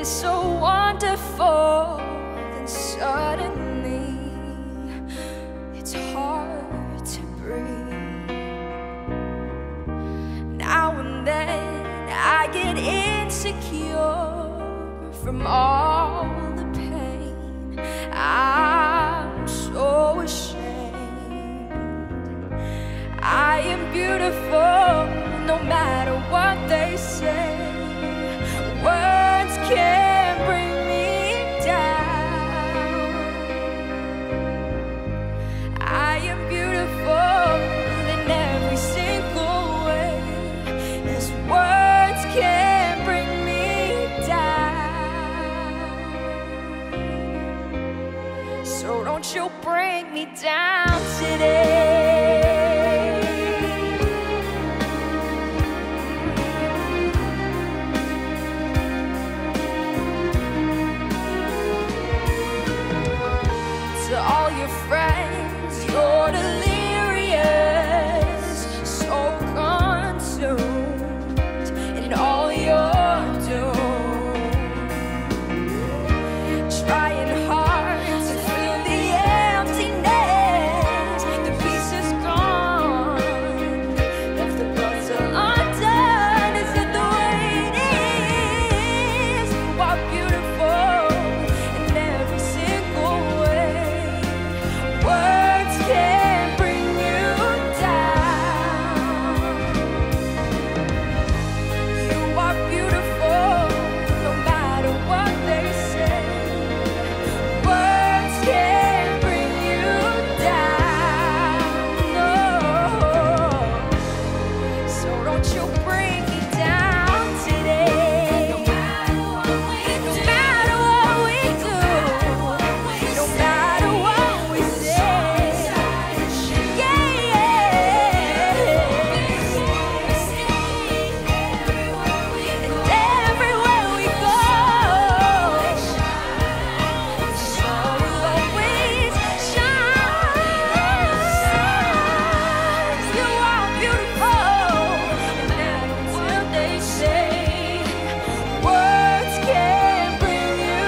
is so wonderful, then suddenly it's hard to breathe. Now and then I get insecure from all the pain. I'm so ashamed. I am beautiful no matter what they say. Words can't bring me down. I am beautiful in every single way. Yes, words can't bring me down. So don't you bring me down today. To all your friends, you're delirious, so consumed in all your doom, trying hard to fill the emptiness. The peace is gone, left the puzzle undone. Is it the way it is? You are beautiful in every single way. Words can't bring you down. You are beautiful no matter what they say. Words can't bring you down, no. So don't you bring me down today. No matter what we do, no matter what we do, no matter what we say. Yeah, yeah. And everywhere we go, so we'll always shine. You are beautiful, and that's what they say. Words can't bring you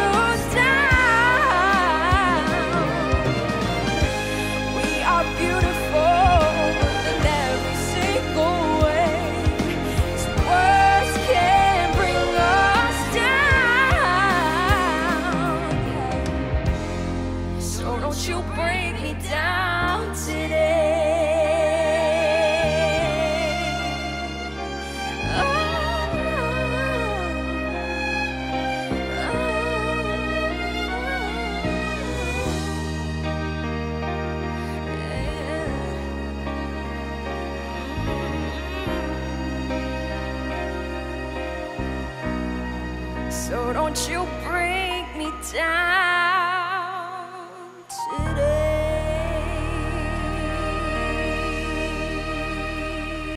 down. We are beautiful in every single way. These words can't bring us down. So don't you bring me down today. So don't you bring me down.